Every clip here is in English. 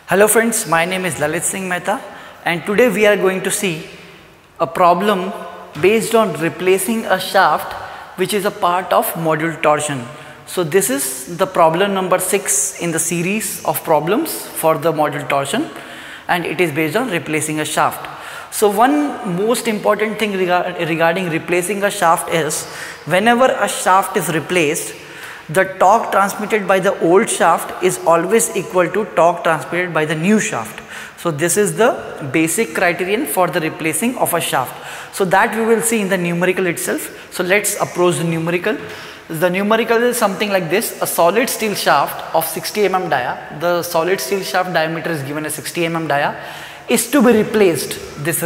Hello friends, my name is Lalit Singh Mehta and today we are going to see a problem based on replacing a shaft which is a part of module torsion. So this is the problem number 6 in the series of problems for the module torsion and it is based on replacing a shaft. So one most important thing regarding replacing a shaft is whenever a shaft is replaced, the torque transmitted by the old shaft is always equal to torque transmitted by the new shaft. So this is the basic criterion for the replacing of a shaft. So that we will see in the numerical itself. So let's approach the numerical. The numerical is something like this: a solid steel shaft of 60 mm dia, the solid steel shaft diameter is given as 60 mm dia, is to be replaced,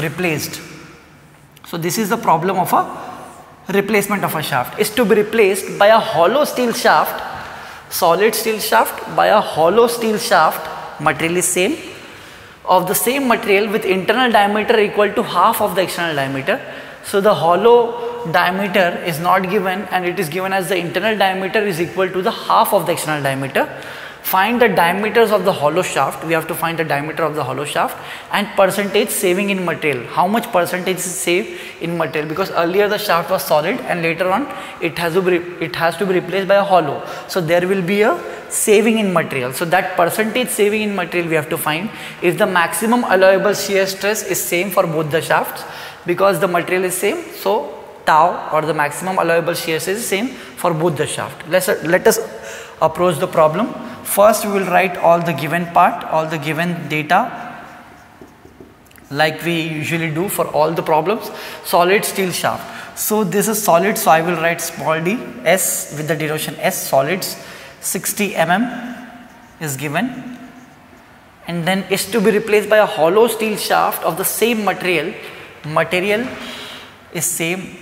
So this is the problem of a replacement of a shaft, is to be replaced by a hollow steel shaft, solid steel shaft by a hollow steel shaft, material is same, of the same material with internal diameter equal to half of the external diameter. So the hollow diameter is not given and it is given as the internal diameter is equal to the half of the external diameter. Find the diameters of the hollow shaft. We have to find the diameter of the hollow shaft and percentage saving in material. How much percentage is saved in material? Because earlier the shaft was solid and later on it has to be replaced by a hollow. So there will be a saving in material. So that percentage saving in material we have to find if the maximum allowable shear stress is same for both the shafts, because the material is same. So tau, or the maximum allowable shear stress, is same for both the shaft. Let us approach the problem. First we will write all the given part, all the given data like we usually do for all the problems. Solid steel shaft. So this is solid, so I will write small d, S with the denotation S, solids, 60 mm is given, and then is to be replaced by a hollow steel shaft of the same material. Material is same,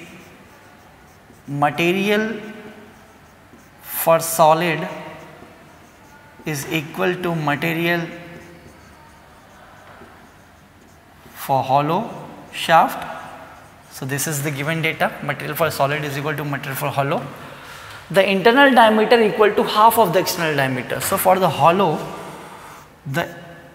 material for solid is equal to material for hollow shaft. So this is the given data, material for solid is equal to material for hollow. The internal diameter equal to half of the external diameter. So for the hollow, the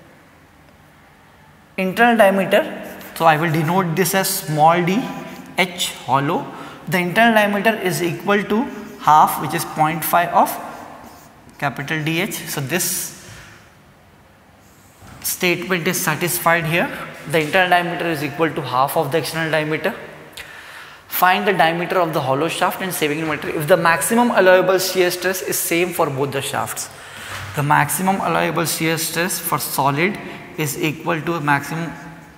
internal diameter, so I will denote this as small d, h hollow. The internal diameter is equal to half, which is 0.5 of capital DH. So this statement is satisfied here. The internal diameter is equal to half of the external diameter. Find the diameter of the hollow shaft and saving in material if the maximum allowable shear stress is same for both the shafts. The maximum allowable shear stress for solid is equal to maximum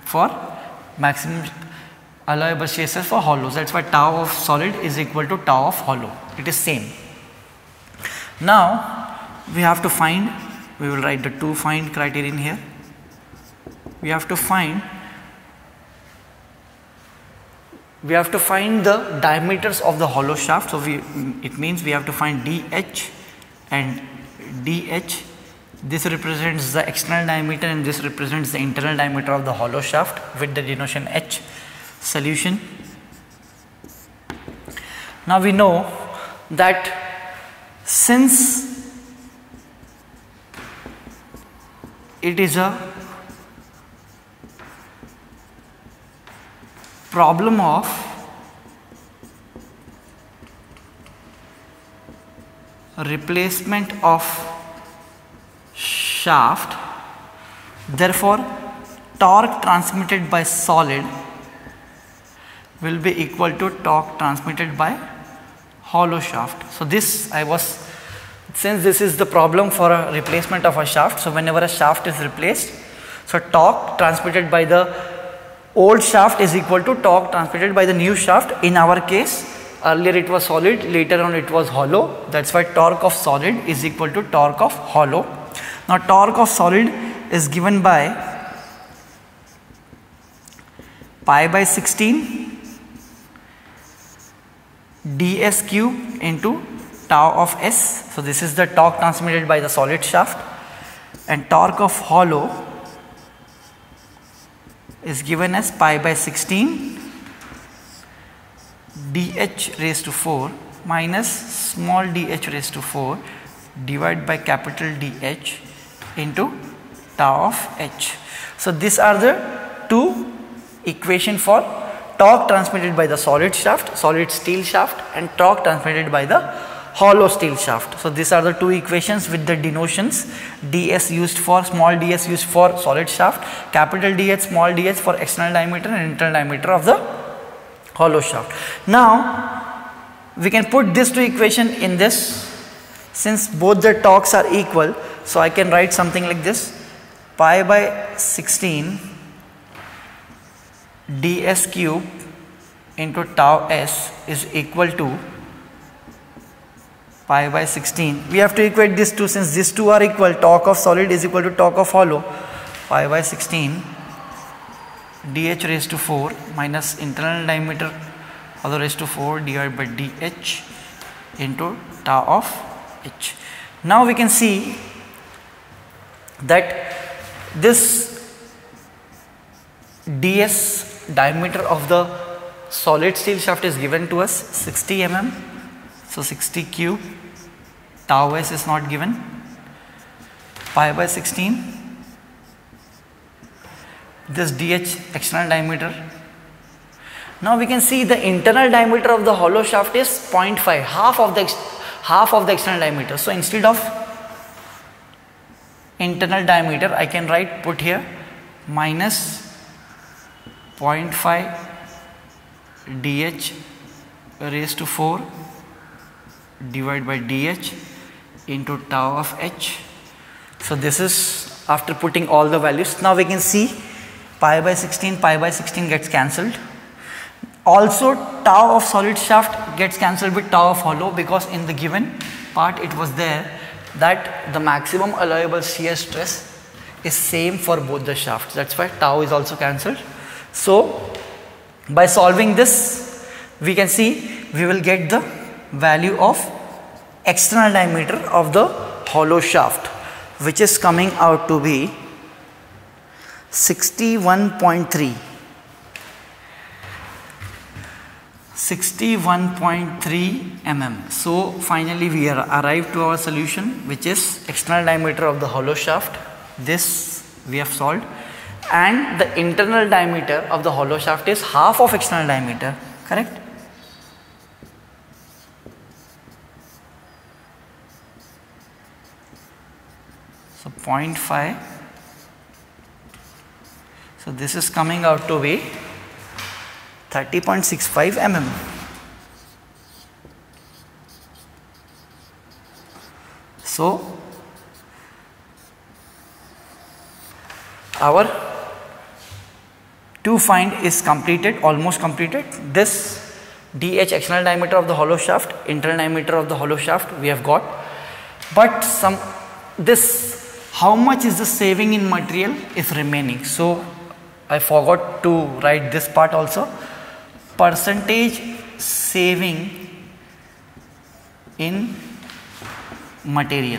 allowable shear stress for hollows. That's why tau of solid is equal to tau of hollow. It is same. Now we have to find, we will write the two find criterion here. We have to find the diameters of the hollow shaft. So it means we have to find DH and DH. This represents the external diameter and this represents the internal diameter of the hollow shaft with the denotation H. Solution. Now we know that since it is a problem of replacement of shaft, therefore torque transmitted by solid will be equal to torque transmitted by hollow shaft. So since this is the problem for a replacement of a shaft, so whenever a shaft is replaced, so torque transmitted by the old shaft is equal to torque transmitted by the new shaft. In our case, earlier it was solid, later on it was hollow. That's why torque of solid is equal to torque of hollow. Now torque of solid is given by pi by 16 ds cube into tau of S. So this is the torque transmitted by the solid shaft, and torque of hollow is given as pi by 16 dh raised to 4 minus small dh raised to 4 divided by capital DH into tau of h. So these are the two equation for torque transmitted by the solid shaft, solid steel shaft, and torque transmitted by the hollow steel shaft. So these are the two equations with the denotions ds used for, small ds used for solid shaft, capital DH, small dh for external diameter and internal diameter of the hollow shaft. Now we can put these two equation in this, since both the torques are equal. So I can write something like this: pi by 16 ds cube into tau s is equal to pi by 16. We have to equate these two, since these two are equal. Torque of solid is equal to torque of hollow. Pi by 16 dh raised to 4 minus internal diameter of the raised to 4 divided by dh into tau of h. Now we can see that this ds diameter of the solid steel shaft is given to us 60 mm. So 60 cube, tau s is not given, pi by 16, this dh external diameter. Now we can see the internal diameter of the hollow shaft is 0.5, half of the external diameter. So instead of internal diameter, I can put here minus 0.5 dh raised to 4 divided by dh into tau of h. So this is after putting all the values. Now we can see pi by 16 gets cancelled. Also tau of solid shaft gets cancelled with tau of hollow, because in the given part it was there that the maximum allowable shear stress is same for both the shafts. That's why tau is also cancelled. So by solving this, we can see we will get the value of external diameter of the hollow shaft, which is coming out to be 61.3. 61.3 mm. So finally we are arrived to our solution, which is external diameter of the hollow shaft. This we have solved, and the internal diameter of the hollow shaft is half of external diameter, correct? So 0.5. So this is coming out to be 30.65 mm. So our to find is completed, almost completed. This dh external diameter of the hollow shaft, internal diameter of the hollow shaft we have got, but how much is the saving in material is remaining. So I forgot to write this part also. Percentage saving in material.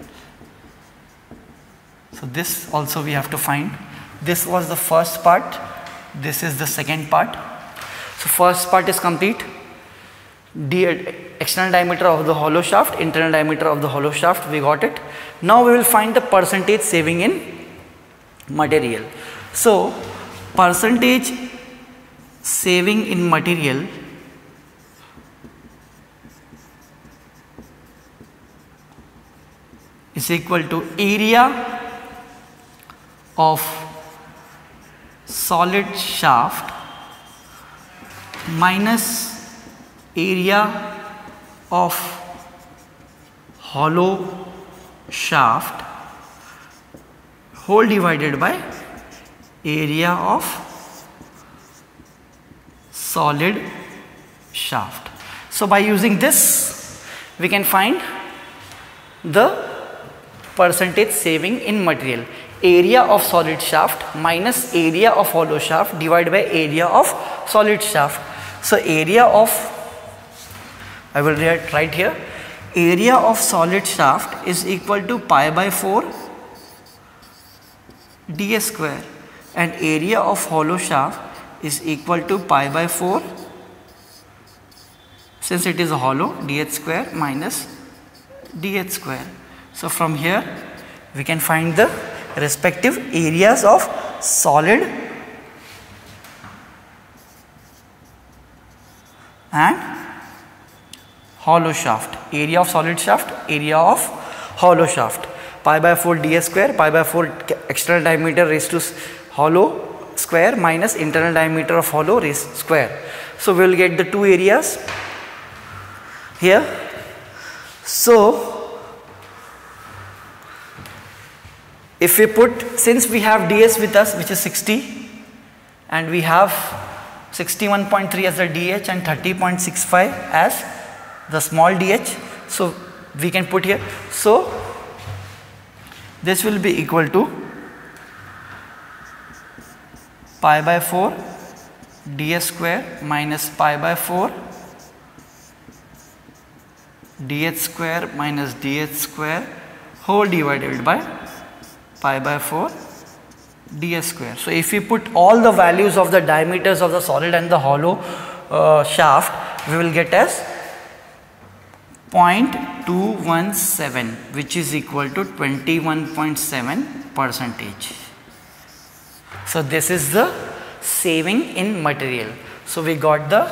So this also we have to find. This was the first part, this is the second part. So first part is complete. External diameter of the hollow shaft, internal diameter of the hollow shaft, we got it. Now we will find the percentage saving in material. So percentage saving in material is equal to area of solid shaft minus area of hollow shaft whole divided by area of solid shaft. So by using this we can find the percentage saving in material. Area of solid shaft minus area of hollow shaft divided by area of solid shaft. So area of, I will write here, area of solid shaft is equal to pi by 4 ds square, and area of hollow shaft is equal to pi by 4, since it is a hollow, dh square minus dh square. So from here we can find the respective areas of solid and hollow shaft. Area of solid shaft, area of hollow shaft. Pi by 4 ds square, pi by 4 external diameter raised to hollow square minus internal diameter of hollow raised square. So we will get the two areas here. So if we put, since we have ds with us which is 60 and we have 61.3 as the dh and 30.65 as the small dh, so we can put here. So this will be equal to pi by 4 ds square minus pi by 4 dh square minus dh square whole divided by pi by 4 ds square. So if we put all the values of the diameters of the solid and the hollow shaft, we will get as 0.217, which is equal to 21.7%. So this is the saving in material. So we got the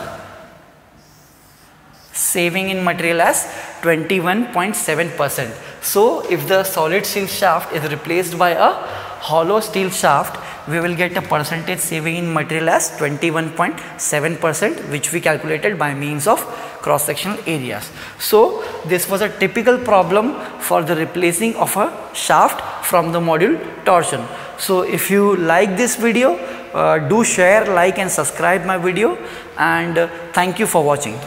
saving in material as 21.7%. So if the solid steel shaft is replaced by a hollow steel shaft, we will get a percentage saving in material as 21.7%, which we calculated by means of cross sectional areas. So this was a typical problem for the replacing of a shaft from the module torsion. So if you like this video, do share, like and subscribe my video, and thank you for watching.